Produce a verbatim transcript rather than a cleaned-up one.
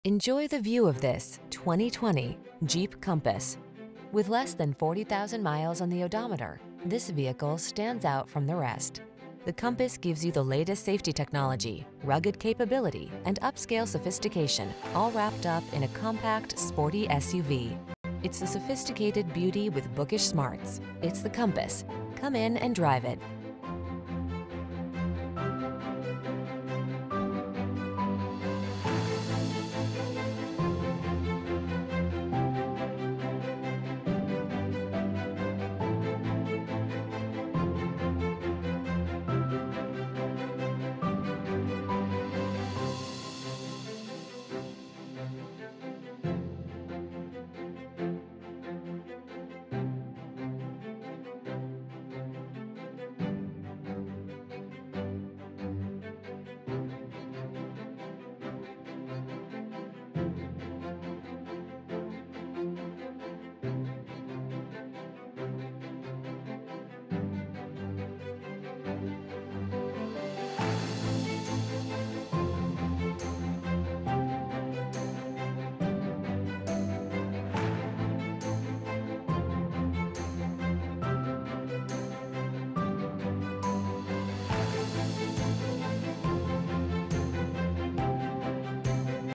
Enjoy the view of this twenty twenty Jeep Compass. With less than forty thousand miles on the odometer, this vehicle stands out from the rest. The Compass gives you the latest safety technology, rugged capability, and upscale sophistication, all wrapped up in a compact, sporty S U V. It's the sophisticated beauty with bookish smarts. It's the Compass. Come in and drive it.